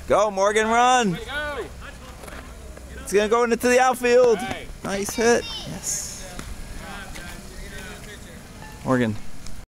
Go, Morgan, run. It's going to go into the outfield. Nice hit. Yes. Morgan.